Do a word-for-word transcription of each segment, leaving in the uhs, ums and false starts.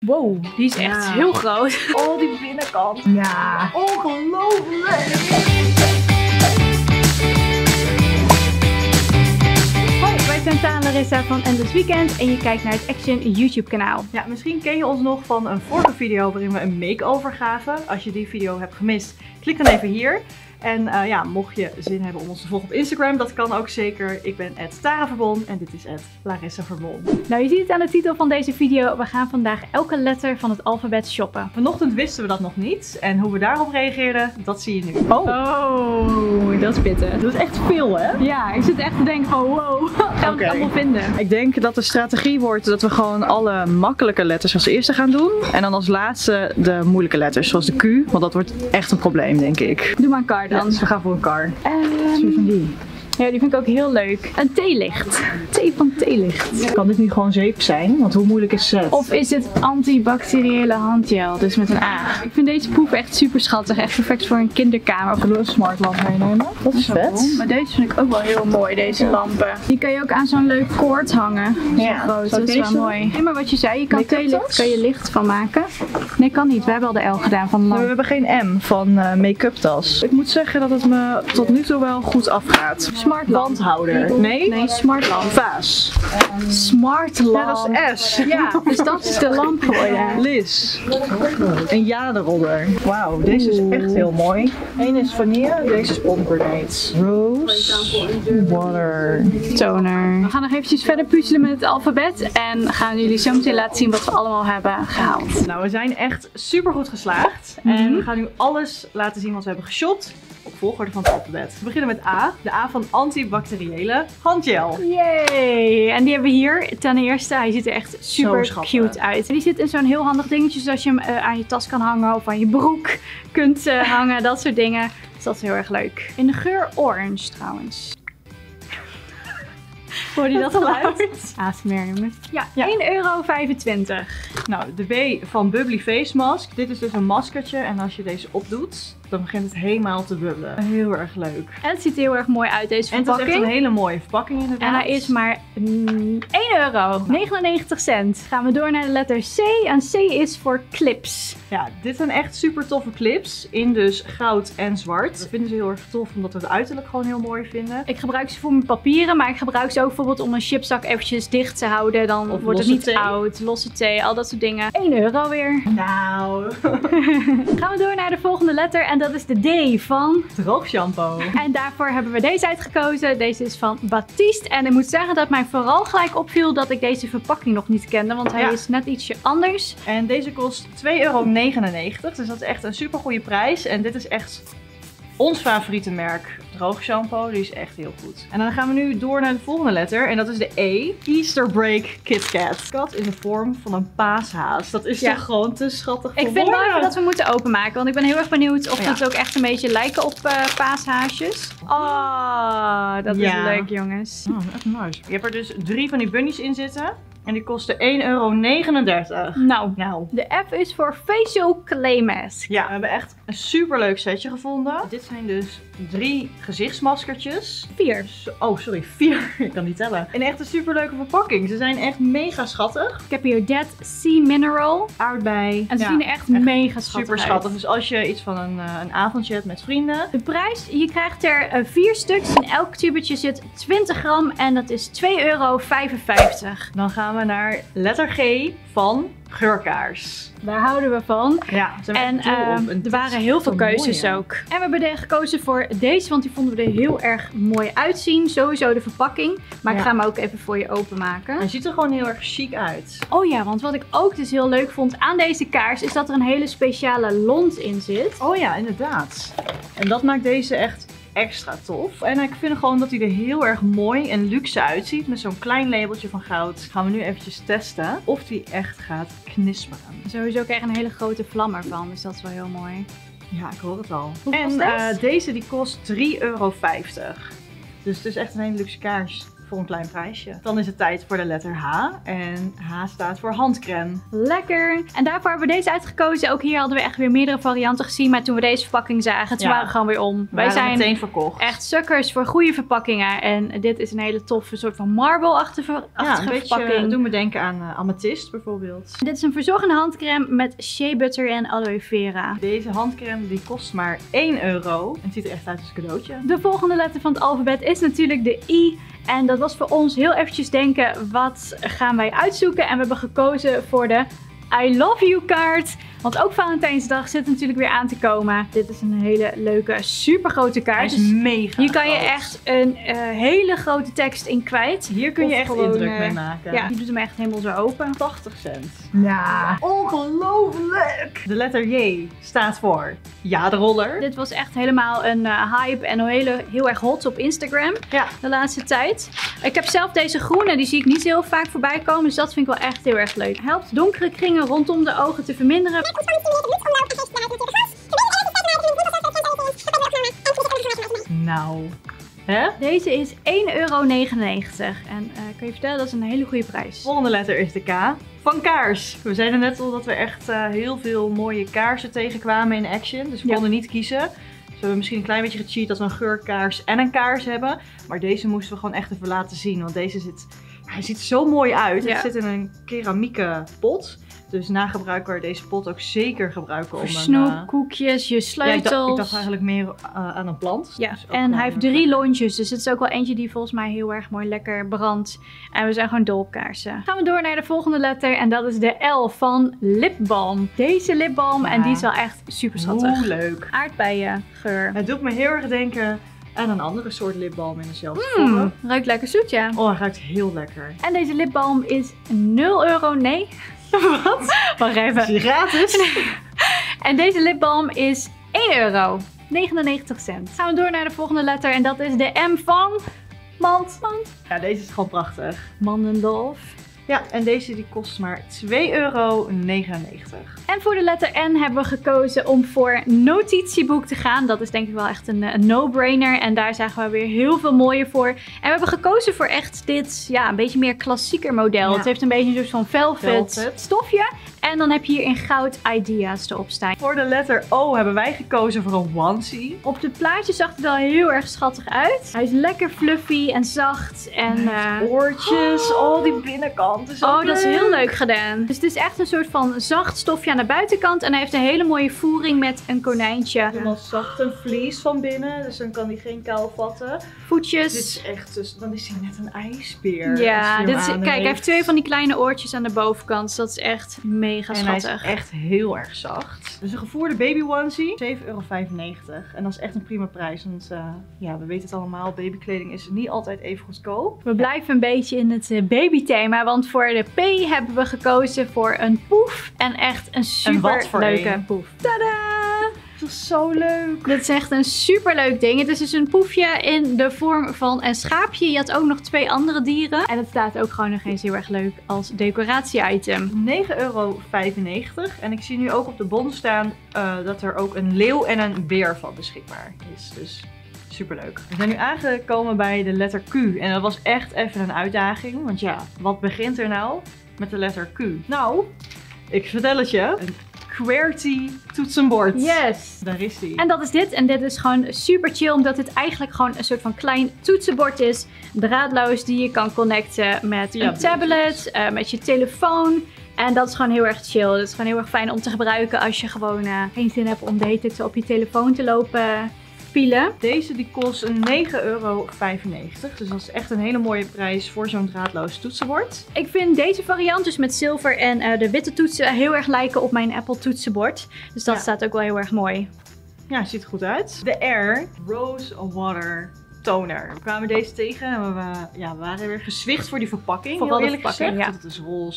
Wow, die is echt Ja. heel groot. Oh, die binnenkant. Ja. Ongelooflijk. Hoi, wij zijn Tara en Larissa van Endless Weekend en je kijkt naar het Action YouTube kanaal. Ja, misschien ken je ons nog van een vorige video waarin we een make-over gaven. Als je die video hebt gemist, klik dan even hier. En uh, ja, mocht je zin hebben om ons te volgen op Instagram, dat kan ook zeker. Ik ben Tara Verbon en dit is Larissa Verbon. Nou, je ziet het aan de titel van deze video. We gaan vandaag elke letter van het alfabet shoppen. Vanochtend wisten we dat nog niet. En hoe we daarop reageerden, dat zie je nu. Oh, oh dat is pittig. Dat is echt veel, hè? Ja, ik zit echt te denken van wow, gaan we Oké. het allemaal vinden? Ik denk dat de strategie wordt dat we gewoon alle makkelijke letters als eerste gaan doen. En dan als laatste de moeilijke letters, zoals de Q. Want dat wordt echt een probleem, denk ik. Doe maar een kaart dan. Ja, dus we gaan voor een kar. Ehm, van die. ja, die vind ik ook heel leuk. Een theelicht. Thee van theelicht. Kan dit niet gewoon zeep zijn? Want hoe moeilijk is het? Of is het antibacteriële handgel, dus met een A. Ik vind deze poep echt super schattig. Echt perfect voor een kinderkamer. Zullen we een smartlamp meenemen? Dat is vet. Maar deze vind ik ook wel heel mooi, deze lampen. Die kan je ook aan zo'n leuk koord hangen. Zo Ja. groot, Zou dat is ik wel deze mooi. Nee, maar wat je zei, je kan Make-up theelicht, tas? kan je licht van maken. Nee, kan niet. We hebben al de L gedaan van de We lamp. hebben geen M van uh, make-up tas. Ik moet zeggen dat het me tot nu toe wel goed afgaat. Smart lamp. Wandhouder. Nee? Nee, smart lamp. Vaas. Smart lamp. Ja, dat is S. Ja, dus dat is de lamp geworden. Liz. Een jaderodder. Wauw, deze is echt heel mooi. Eén is vanille, deze is pomegranate. Rose. Water. Toner. We gaan nog eventjes verder puzzelen met het alfabet en gaan jullie zo meteen laten zien wat we allemaal hebben gehaald. Nou, we zijn echt super goed geslaagd. Mhm. En we gaan nu alles laten zien wat we hebben geshopt op volgorde van het alfabet. We beginnen met A. De A van antibacteriële handgel. Yay! En die hebben we hier ten eerste. Hij ziet er echt super schattig. cute uit. En die zit in zo'n heel handig dingetje, zodat je hem uh, aan je tas kan hangen of aan je broek kunt uh, hangen. Dat soort dingen. Dus dat is heel erg leuk. In de geur orange trouwens. Hoor je dat geluid? A S M R jongens. Ja, Ja. één euro vijfentwintig. Nou, de B van Bubbly Face Mask. Dit is dus een maskertje en als je deze opdoet, dan begint het helemaal te bubbelen. Heel erg leuk. En het ziet er heel erg mooi uit, deze En het is echt verpakking. een hele mooie verpakking inderdaad. En hij is maar mm, één euro negenennegentig cent. Gaan we door naar de letter C. En C is voor clips. Ja, dit zijn echt super toffe clips in dus goud en zwart. Dat vinden ze heel erg tof omdat we het uiterlijk gewoon heel mooi vinden. Ik gebruik ze voor mijn papieren, maar ik gebruik ze ook bijvoorbeeld om een chipzak eventjes dicht te houden. Dan Of wordt het losse niet thee. oud. Losse thee, al dat soort dingen. één euro weer. Nou, Gaan we door naar de volgende letter en dat is de D van... droogshampoo. En daarvoor hebben we deze uitgekozen. Deze is van Baptiste. En ik moet zeggen dat mij vooral gelijk opviel dat ik deze verpakking nog niet kende. Want hij Ja. is net ietsje anders. En deze kost twee euro negenennegentig. Dus dat is echt een super goede prijs. En dit is echt ons favoriete merk droogshampoo. Die is echt heel goed. En dan gaan we nu door naar de volgende letter. En dat is de E. Easter Break Kit Kat. Kat in de vorm van een paashaas. Dat is Ja. toch gewoon te schattig voor Ik vind wel woorden. even dat we moeten openmaken. Want ik ben heel erg benieuwd of Ja. het ook echt een beetje lijken op uh, paashaasjes. Oh, dat is Ja. leuk jongens. Oh, echt nice. Je hebt er dus drie van die bunnies in zitten. En die kosten één euro negenendertig. Nou, Nou. de F is voor Facial Clay Mask. Ja, we hebben echt een super leuk setje gevonden. Dit zijn dus drie gezichtsmaskertjes. Vier. Zo- Oh, sorry, vier. Ik kan niet tellen. In echt een super leuke verpakking. Ze zijn echt mega schattig. Ik heb hier Dead Sea Mineral. Aardbei. En ze Ja, zien er echt, mega schattig super uit. schattig. Dus als je iets van een, uh, een avondje hebt met vrienden. De prijs, je krijgt er uh, vier stuks. In elk tubetje zit twintig gram en dat is twee euro vijfenvijftig. Dan gaan we naar letter G van geurkaars. Daar houden we van. Ja, zijn we En echt dol op. uh, En dit er waren is heel echt veel een keuzes mooie. ook. En we hebben er gekozen voor deze, want die vonden we er heel erg mooi uitzien. Sowieso de verpakking. Maar ik Ja. ga hem ook even voor je openmaken. Hij ziet er gewoon heel erg chic uit. Oh ja, want wat ik ook dus heel leuk vond aan deze kaars is dat er een hele speciale lont in zit. Oh ja, inderdaad. En dat maakt deze echt extra tof. En ik vind gewoon dat hij er heel erg mooi en luxe uitziet. Met zo'n klein labeltje van goud. Gaan we nu eventjes testen of die echt gaat knisperen. Sowieso krijg je een hele grote vlam ervan, dus dat is wel heel mooi. Ja, ik hoor het al. Hoeveel En kost deze? uh, deze die kost drie euro vijftig. Dus het is echt een hele luxe kaars. voor een klein prijsje. Dan is het tijd voor de letter H. En H staat voor handcrème. Lekker. En daarvoor hebben we deze uitgekozen. Ook hier hadden we echt weer meerdere varianten gezien. Maar toen we deze verpakking zagen, toen Ja. waren we gewoon weer om. We Wij waren zijn meteen verkocht. echt sukkers voor goede verpakkingen. En dit is een hele toffe soort van marble-achtige Ja, een verpakking. beetje doen me denken aan uh, amethyst bijvoorbeeld. Dit is een verzorgende handcrème met shea butter en aloe vera. Deze handcrème die kost maar één euro. En het ziet er echt uit als een cadeautje. De volgende letter van het alfabet is natuurlijk de I. En dat was voor ons heel eventjes denken, wat gaan wij uitzoeken? En we hebben gekozen voor de I love you kaart. Want ook Valentijnsdag zit natuurlijk weer aan te komen. Dit is een hele leuke, super grote kaart. Hij is Dus mega hier kan je groot. echt een uh, hele grote tekst in kwijt. Hier kun je Of echt gewoon, indruk uh, mee maken. Ja, die doet hem echt helemaal zo open. tachtig cent. Ja. Ongelooflijk! De letter J staat voor jaderoller. Dit was echt helemaal een uh, hype en een hele, heel erg hot op Instagram Ja. de laatste tijd. Ik heb zelf deze groene, die zie ik niet zo heel vaak voorbij komen. Dus dat vind ik wel echt heel erg leuk. Helpt donkere kringen rondom de ogen te verminderen. Nou. Hè? Deze is één euro negenennegentig. En uh, kan je vertellen, dat is een hele goede prijs. Volgende letter is de K van kaars. We zeiden net al dat we echt uh, heel veel mooie kaarsen tegenkwamen in Action. Dus we Ja. konden niet kiezen. Dus we hebben misschien een klein beetje gecheat dat we een geurkaars en een kaars hebben. Maar deze moesten we gewoon echt even laten zien. Want deze zit, hij ziet er zo mooi uit. Ja. Het zit in een keramieke pot. Dus na gebruik kan je deze pot ook zeker gebruiken om Voor een... snoep, uh, koekjes, je ja, sleutels. ik, dacht, ik dacht eigenlijk meer uh, aan een plant. Ja, Dus ook en wel hij heeft heel drie lekker. lontjes, dus het is ook wel eentje die volgens mij heel erg mooi lekker brandt. En we zijn gewoon dol op kaarsen. Gaan we door naar de volgende letter en dat is de L van lipbalm. Deze lipbalm Ja. en die is wel echt super schattig. Hoe leuk. Aardbeien geur. Het doet me heel erg denken aan een andere soort lipbalm in dezelfde Mm, vorm. ruikt lekker zoet, ja. Oh, hij ruikt heel lekker. En deze lipbalm is nul euro, nee. Wat? Wacht even. Is die gratis? En deze lipbalm is één euro negenennegentig cent. Gaan we door naar de volgende letter en dat is de M van mand. Mand. Ja, deze is gewoon prachtig. Mandendolf. Ja, en deze die kost maar twee euro negenennegentig. En voor de letter N hebben we gekozen om voor notitieboek te gaan. Dat is denk ik wel echt een, een no-brainer. En daar zagen we weer heel veel mooie voor. En we hebben gekozen voor echt dit, ja, een beetje meer klassieker model. Ja. Het heeft een beetje een soort van velvet, Velvet. stofje. En dan heb je hier in goud idea's erop staan. Voor de letter O hebben wij gekozen voor een onesie. Op het plaatje zag het wel heel erg schattig uit. Hij is lekker fluffy en zacht. En, Hij heeft eh, oortjes, oh die binnenkant is ook oh, dat is heel leuk. leuk gedaan. Dus het is echt een soort van zacht stofje aan de buitenkant. En hij heeft een hele mooie voering met een konijntje. Helemaal zacht en vlies van binnen, dus dan kan hij geen kou vatten. Voetjes. Dit is echt, dus, dan is hij net een ijsbeer. als Ja, je hem dit is, aan kijk, hij heeft heeft. twee van die kleine oortjes aan de bovenkant. Dus dat is echt mega En hij is schattig. echt heel erg zacht. Dus een gevoerde baby onesie, zeven euro vijfennegentig. En dat is echt een prima prijs, want uh, ja, we weten het allemaal, babykleding is niet altijd even goedkoop. We blijven een beetje in het uh, babythema, want voor de P hebben we gekozen voor een poef. En echt een super voor leuke een? poef. Tadaa! Dat is zo leuk. Dit is echt een super leuk ding. Het is dus een poefje in de vorm van een schaapje. Je had ook nog twee andere dieren. En het staat ook gewoon nog eens heel erg leuk als decoratie-item. negen euro vijfennegentig. En ik zie nu ook op de bon staan uh, dat er ook een leeuw en een beer van beschikbaar is. Dus superleuk. We zijn nu aangekomen bij de letter Q. En dat was echt even een uitdaging. Want ja, wat begint er nou met de letter Q? Nou, ik vertel het je. Een QWERTY toetsenbord. Yes! Daar is die. En dat is dit. En dit is gewoon super chill, omdat dit eigenlijk gewoon een soort van klein toetsenbord is. Draadloos, die je kan connecten met Ja, een tablet, uh, met je telefoon. En dat is gewoon heel erg chill. Het is gewoon heel erg fijn om te gebruiken als je gewoon uh, geen zin hebt om de hele tijd op je telefoon te lopen pielen. Deze die kost negen euro vijfennegentig. Dus dat is echt een hele mooie prijs voor zo'n draadloos toetsenbord. Ik vind deze variant, dus met zilver en uh, de witte toetsen, heel erg lijken op mijn Apple toetsenbord. Dus dat Ja. staat ook wel heel erg mooi. Ja, ziet er goed uit. De R Rose Water Toner. We kwamen deze tegen en we, ja, we waren weer gezwicht voor die verpakking. Vooral heel de eerlijk verpakking, gezegd. ja. Het is roze.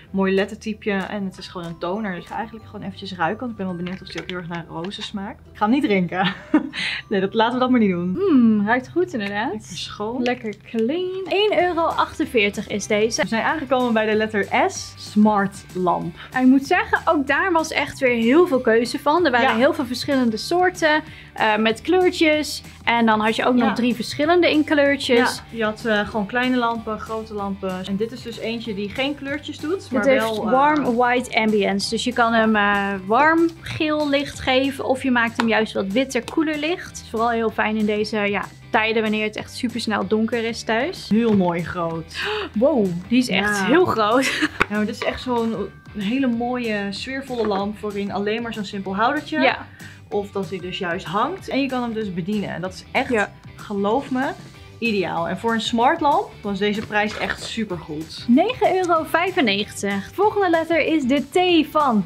mooi lettertypje en het is gewoon een toner. Dus ik ga eigenlijk gewoon eventjes ruiken, want ik ben wel benieuwd of die ook heel erg naar rozen smaakt. Ik ga hem niet drinken. Nee, dat, laten we dat maar niet doen. Mmm, ruikt goed inderdaad. Lekker schoon. Lekker clean. één euro achtenveertig is deze. We zijn aangekomen bij de letter S, Smart Lamp. En ik moet zeggen, ook daar was echt weer heel veel keuze van. Er waren Ja. heel veel verschillende soorten uh, met kleurtjes. En dan had je ook Ja. nog drie verschillende in kleurtjes. Ja, je had uh, gewoon kleine lampen, grote lampen. En dit is dus eentje die geen kleurtjes doet, maar Het heeft wel... uh, warm white ambience. Dus je kan hem uh, warm geel licht geven. Of je maakt hem juist wat witter, koeler licht. Het is vooral heel fijn in deze ja, tijden wanneer het echt super snel donker is thuis. Heel mooi groot. Wow, die is echt Ja. heel groot. Ja, maar dit is echt zo'n hele mooie, sfeervolle lamp voorin alleen maar zo'n simpel houdertje. Ja. Of dat hij dus juist hangt. En je kan hem dus bedienen. En dat is echt, Ja. geloof me, ideaal. En voor een smart lamp was deze prijs echt super goed. negen euro vijfennegentig. Volgende letter is de T van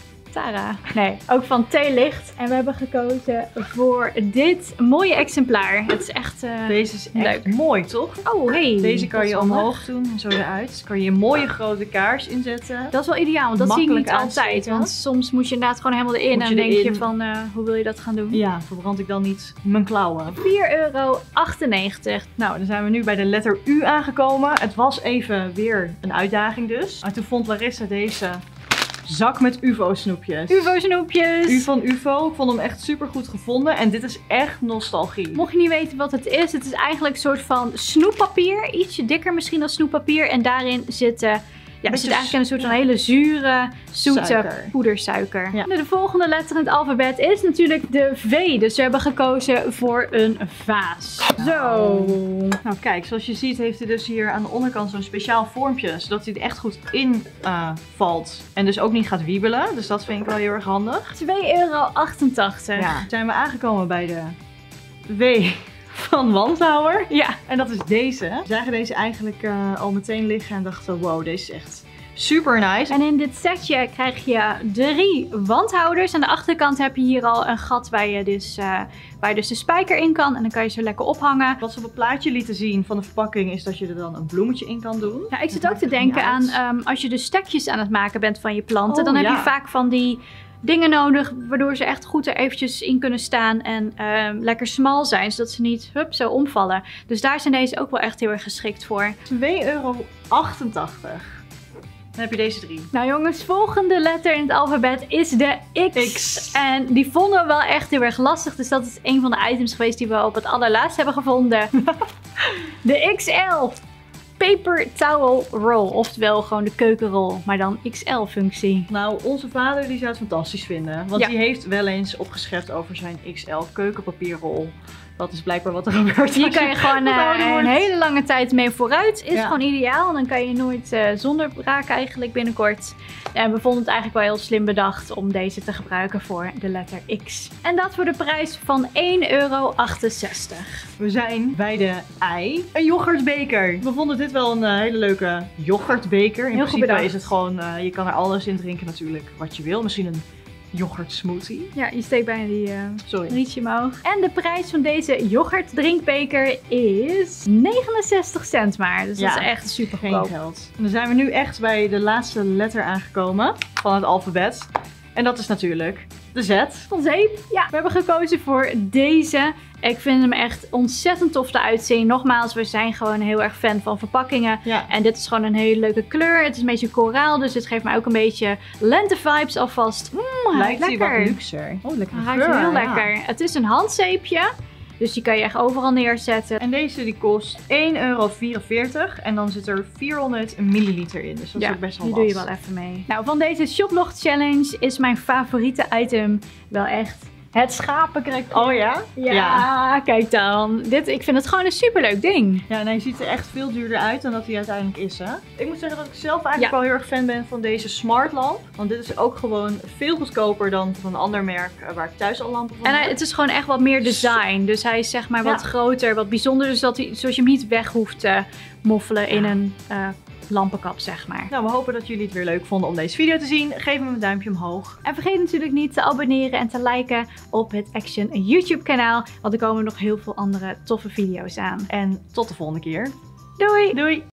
Tara. Nee, ook van T-licht. En we hebben gekozen voor dit mooie exemplaar. Het is echt uh, Deze is echt leuk. mooi, toch? Oh, hey. Deze kan dat je is handig. omhoog doen en zo eruit. Kan je een mooie grote kaars inzetten. Dat is wel ideaal, want dat zie ik Makkelijk niet altijd. aansteken. Want soms moet je inderdaad gewoon helemaal erin Moet en je dan denk je erin. van, uh, hoe wil je dat gaan doen? Ja, verbrand ik dan niet mijn klauwen. vier euro achtennegentig. Nou, dan zijn we nu bij de letter U aangekomen. Het was even weer een uitdaging dus. Maar toen vond Larissa deze zak met U F O snoepjes. U F O snoepjes. U van U F O. Ik vond hem echt super goed gevonden. En dit is echt nostalgie. Mocht je niet weten wat het is, het is eigenlijk een soort van snoeppapier. Ietsje dikker misschien dan snoeppapier. En daarin zitten... Ja, er Beetje zit eigenlijk een soort van ja. hele zure, zoete Suiker. poedersuiker. Ja. De volgende letter in het alfabet is natuurlijk de V. Dus we hebben gekozen voor een vaas. Zo. Nou kijk, zoals je ziet heeft hij dus hier aan de onderkant zo'n speciaal vormpje. Zodat hij er echt goed in uh, valt. En dus ook niet gaat wiebelen. Dus dat vind ik wel heel erg handig. twee euro achtentachtig. Ja. Zijn we aangekomen bij de W van wandhouwer. Ja. En dat is deze. We zagen deze eigenlijk uh, al meteen liggen en dachten, wow, deze is echt super nice. En in dit setje krijg je drie wandhouders. Aan de achterkant heb je hier al een gat waar je dus, uh, waar je dus de spijker in kan. En dan kan je ze lekker ophangen. Wat ze op het plaatje lieten zien van de verpakking is dat je er dan een bloemetje in kan doen. Ja, ik zit Dat ook te maakt er niet denken aan uit. um, als je dus stekjes aan het maken bent van je planten. Oh, dan heb ja. je vaak van die dingen nodig waardoor ze echt goed er eventjes in kunnen staan. En um, lekker smal zijn, zodat ze niet hup, zo omvallen. Dus daar zijn deze ook wel echt heel erg geschikt voor. twee euro achtentachtig. Dan heb je deze drie. Nou jongens, volgende letter in het alfabet is de X. X. En die vonden we wel echt heel erg lastig. Dus dat is een van de items geweest die we op het allerlaatst hebben gevonden. De X L. Paper Towel Roll. Oftewel gewoon de keukenrol. Maar dan X L functie. Nou, onze vader die zou het fantastisch vinden. Want Ja. die heeft wel eens opgeschept over zijn X L keukenpapierrol. Dat is blijkbaar wat er gebeurt. Hier als kan je gewoon wat uh, ouder een wordt. hele lange tijd mee vooruit. Is Ja. gewoon ideaal. Dan kan je nooit uh, zonder raken eigenlijk binnenkort. En we vonden het eigenlijk wel heel slim bedacht om deze te gebruiken voor de letter X. En dat voor de prijs van één euro achtenzestig. We zijn bij de I. Een yoghurtbeker. We vonden dit wel een uh, hele leuke yoghurtbeker. In Heel goed principe bedacht. is het gewoon, uh, je kan er alles in drinken natuurlijk wat je wil. Misschien een yoghurt smoothie. Ja, je steekt bijna die uh, Sorry. rietje omhoog. En de prijs van deze yoghurt drinkbeker is negenenzestig cent maar. Dus Ja, dat is echt super Geen goedkoop. geld. En dan zijn we nu echt bij de laatste letter aangekomen van het alfabet. En dat is natuurlijk de Z. Van zeep. Ja, we hebben gekozen voor deze. Ik vind hem echt ontzettend tof eruit zien. Nogmaals, we zijn gewoon heel erg fan van verpakkingen. Ja. En dit is gewoon een hele leuke kleur. Het is een beetje koraal, dus dit geeft mij ook een beetje lente-vibes alvast. Mmm, hij Lijkt ruikt hij lekker. wat luxer. Oh, lekker Hij ruikt geur, heel ja. lekker. Het is een handzeepje. Dus die kan je echt overal neerzetten. En deze die kost één euro vierenveertig en dan zit er vierhonderd milliliter in. Dus dat is ook best wel die wat. doe je wel even mee. Nou, van deze Shoplog Challenge is mijn favoriete item wel echt het schapenkrek. Oh ja? Ja, kijk dan. Dit, ik vind het gewoon een superleuk ding. Ja, en hij ziet er echt veel duurder uit dan dat hij uiteindelijk is, hè? Ik moet zeggen dat ik zelf eigenlijk Ja. wel heel erg fan ben van deze Smart lamp. Want dit is ook gewoon veel goedkoper dan van een ander merk uh, waar ik thuis al lampen van En heb. hij, het is gewoon echt wat meer design. Dus hij is zeg maar wat Ja. groter, wat bijzonder. Dus dat hij, zoals je hem niet weg hoeft te moffelen in Ja. een uh, lampenkap, zeg maar. Nou, we hopen dat jullie het weer leuk vonden om deze video te zien. Geef hem een duimpje omhoog. En vergeet natuurlijk niet te abonneren en te liken op het Action YouTube kanaal. Want er komen nog heel veel andere toffe video's aan. En tot de volgende keer. Doei! Doei!